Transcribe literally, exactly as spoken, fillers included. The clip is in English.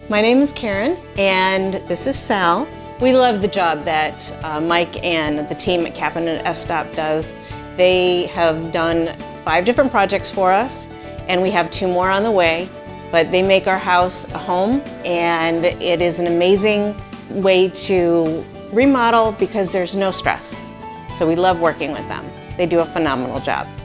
My name is Karen, and this is Sal. We love the job that uh, Mike and the team at Kaplan and Estop does. They have done five different projects for us, and we have two more on the way. But they make our house a home, and it is an amazing way to remodel because there's no stress. So we love working with them. They do a phenomenal job.